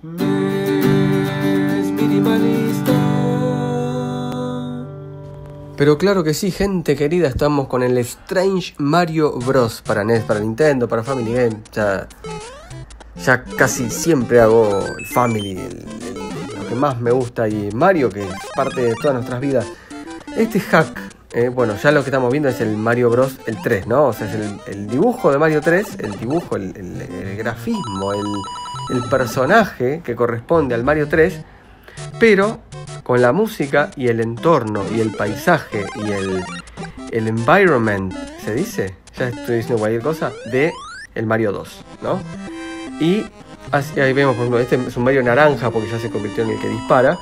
Es minimalista. Pero claro que sí, gente querida, estamos con el Strange Mario Bros. Para NES, para Nintendo, para Family Game. Ya casi siempre hago el Family, lo que más me gusta, y Mario, que es parte de todas nuestras vidas. Este hack, bueno, ya lo que estamos viendo es el Mario Bros. El 3, ¿no? O sea, es el dibujo de Mario 3, el dibujo, el grafismo, el personaje que corresponde al Mario 3, pero con la música y el entorno y el paisaje y el environment, ¿se dice? Ya estoy diciendo cualquier cosa, de el Mario 2, ¿no? Y así, ahí vemos, por ejemplo, este es un Mario naranja porque ya se convirtió en el que dispara.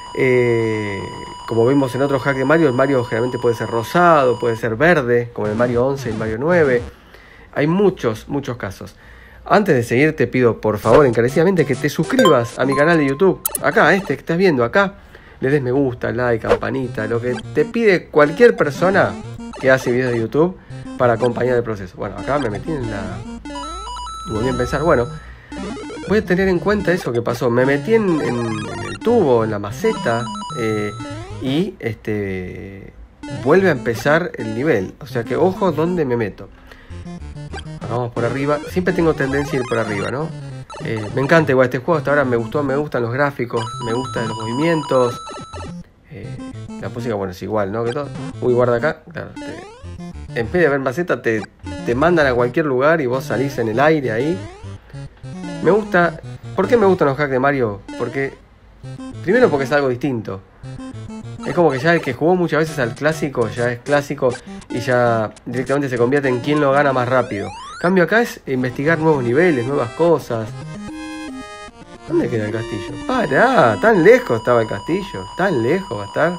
Como vimos en otro hack de Mario, el Mario generalmente puede ser rosado, puede ser verde, como el Mario 11 y el Mario 9. Hay muchos casos. Antes de seguir, te pido por favor encarecidamente que te suscribas a mi canal de YouTube. Acá, que estás viendo acá. Le des me gusta, like, campanita, lo que te pide cualquier persona que hace videos de YouTube para acompañar el proceso. Bueno, acá me metí en la... y volví a empezar. Bueno, voy a tener en cuenta eso que pasó. Me metí en el tubo, en la maceta, y vuelve a empezar el nivel. O sea que ojo donde me meto. Vamos por arriba. Siempre tengo tendencia a ir por arriba, ¿no? Me encanta igual este juego. Hasta ahora me gustan los gráficos, me gustan los movimientos. La música, bueno, es igual, ¿no? Que todo. Uy, guarda acá. Claro, en vez de ver maceta, te mandan a cualquier lugar y vos salís en el aire ahí. Me gusta. ¿Por qué me gustan los hacks de Mario? Primero porque es algo distinto. Es como que ya el que jugó muchas veces al clásico ya es clásico y ya directamente se convierte en quien lo gana más rápido. En cambio acá es investigar nuevos niveles, nuevas cosas. ¿Dónde queda el castillo? Pará, tan lejos estaba el castillo. Tan lejos va a estar.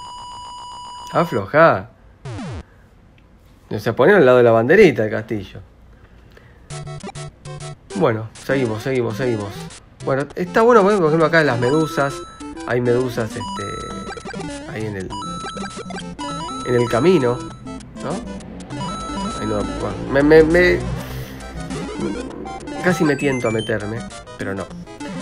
Aflojá. O sea, poner al lado de la banderita el castillo. Bueno, seguimos. Bueno, está bueno, por ejemplo, acá en las medusas. Hay medusas, ahí en el camino, ¿no? Ahí no, bueno, casi me tiento a meterme, pero no.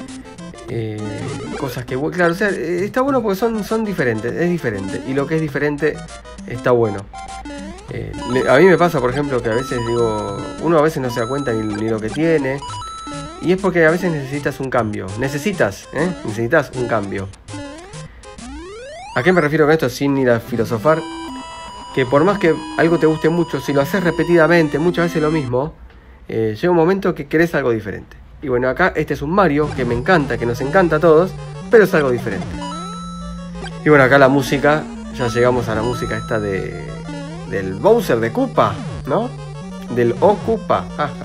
Cosas que, claro, o sea, está bueno porque son diferentes, es diferente. Y lo que es diferente está bueno. A mí me pasa, por ejemplo, que a veces digo, uno a veces no se da cuenta ni lo que tiene. Y es porque a veces necesitas un cambio. Necesitas un cambio. ¿A qué me refiero con esto? Sin ir a filosofar. Que por más que algo te guste mucho, si lo haces repetidamente, muchas veces lo mismo, llega un momento que querés algo diferente. Y bueno, acá este es un Mario que me encanta, que nos encanta a todos, pero es algo diferente. Y bueno, acá la música, ya llegamos a la música esta del Bowser de Koopa, ¿no? Del Koopa.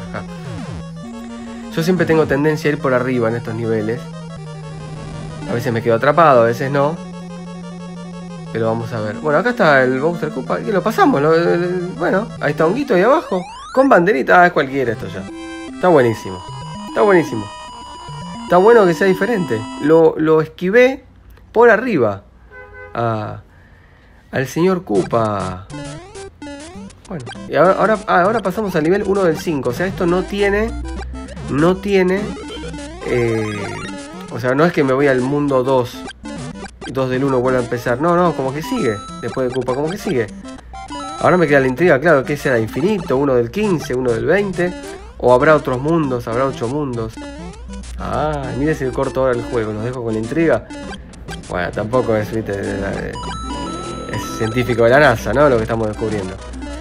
Yo siempre tengo tendencia a ir por arriba en estos niveles. A veces me quedo atrapado, a veces no. Pero vamos a ver. Bueno, acá está el Bowser Koopa. Y lo pasamos. Bueno, ahí está Honguito ahí abajo. Con banderita. Es cualquiera esto ya. Está buenísimo. Está bueno que sea diferente. Lo esquivé por arriba. Al señor Koopa. Bueno. Y ahora pasamos al nivel 1 del 5. O sea, esto no tiene... o sea, no es que me voy al mundo 2 del 1 vuelvo a empezar. No, como que sigue. Después de Koopa, como que sigue. Ahora me queda la intriga, claro, ¿qué será? ¿Infinito? ¿1 del 15? ¿1 del 20? ¿O habrá otros mundos? ¿Habrá 8 mundos? Mire si corto ahora el juego. Los dejo con la intriga. Bueno, tampoco es, viste, es científico de la NASA, ¿no? Lo que estamos descubriendo.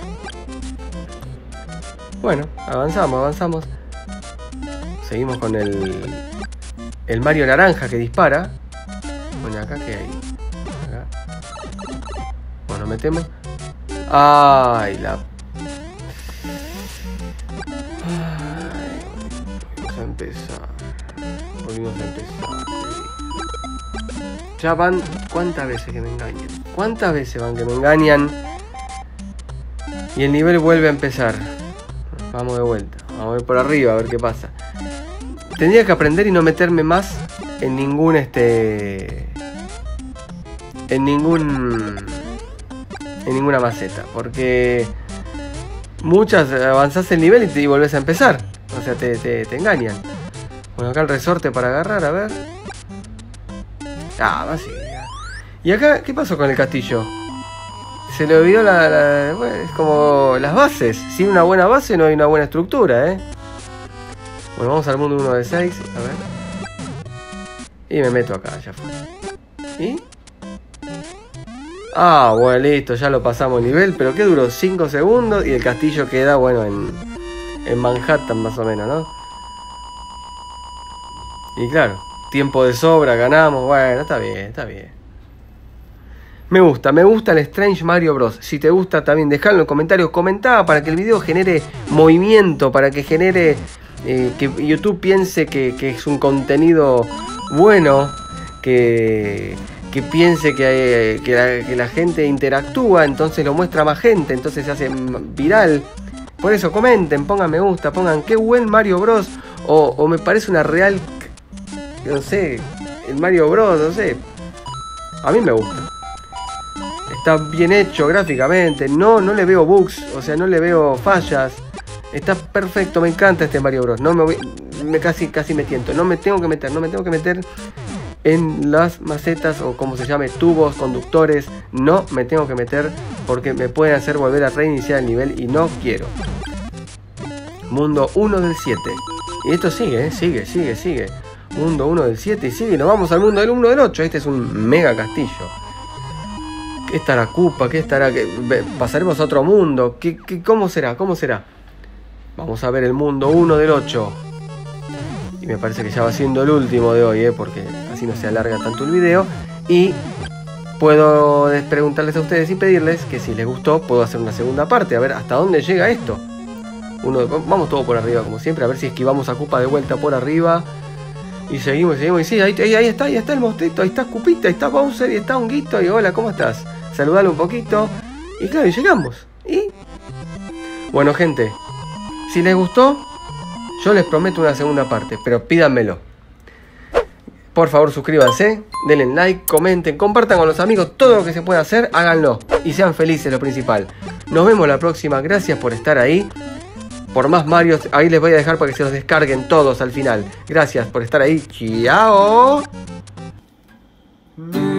Bueno, avanzamos. Seguimos con el Mario naranja que dispara. Bueno, acá qué hay. Acá. Bueno, metemos. Ay, volvimos a empezar. Ya van. ¿Cuántas veces que me engañan? ¿Cuántas veces van que me engañan? Y el nivel vuelve a empezar. Vamos de vuelta. Vamos a ver por arriba a ver qué pasa. Tendría que aprender y no meterme más en ningún en ninguna maceta, porque muchas avanzás el nivel y volvés a empezar, o sea, te engañan. Bueno, acá el resorte para agarrar, a ver. Ah, vacía. ¿Y acá qué pasó con el castillo? Se le olvidó bueno, es como las bases. Sin una buena base no hay una buena estructura, ¿eh? Bueno, vamos al mundo 1 de 6. A ver. Y me meto acá, ya fue. ¿Y? Ah, bueno, listo, ya lo pasamos el nivel. Pero ¿qué duró? 5 segundos y el castillo queda, bueno, en Manhattan más o menos, ¿no? Y claro, tiempo de sobra, ganamos. Bueno, está bien, está bien. Me gusta el Strange Mario Bros. Si te gusta también dejalo en los comentarios, comentá para que el video genere movimiento, para que genere que YouTube piense que es un contenido bueno, que piense que la gente interactúa, entonces lo muestra más gente, entonces se hace viral. Por eso comenten, pongan me gusta, pongan qué buen Mario Bros. O me parece una real, no sé, el Mario Bros, no sé. A mí me gusta. Está bien hecho gráficamente, no le veo bugs, o sea, no le veo fallas. Está perfecto, me encanta este Mario Bros. No casi me tiento, no me tengo que meter en las macetas o como se llame, tubos, conductores. No me tengo que meter porque me pueden hacer volver a reiniciar el nivel y no quiero. Mundo 1 del 7. Y esto sigue, sigue. Mundo 1 del 7 y sigue. Nos vamos al mundo del 1 del 8. Este es un mega castillo. ¿Qué estará Koopa? ¿Qué estará? ¿Pasaremos a otro mundo? ¿Cómo será? Vamos a ver el mundo 1 del 8. Y me parece que ya va siendo el último de hoy, porque así no se alarga tanto el video. Y puedo preguntarles a ustedes y pedirles que si les gustó, puedo hacer una segunda parte. A ver hasta dónde llega esto. Vamos todo por arriba, como siempre. A ver si esquivamos a Koopa de vuelta por arriba. Y seguimos. Y sí, ahí está el monstruito. Ahí está Coopita, ahí está Bowser y está Honguito. Y hola, ¿cómo estás? Saludalo un poquito. Y claro, y llegamos. Y bueno, gente, si les gustó, yo les prometo una segunda parte, pero pídanmelo. Por favor, suscríbanse, denle like, comenten, compartan con los amigos. Todo lo que se pueda hacer, háganlo. Y sean felices, lo principal. Nos vemos la próxima. Gracias por estar ahí. Por más Mario, ahí les voy a dejar para que se los descarguen todos al final. Gracias por estar ahí. ¡Chao!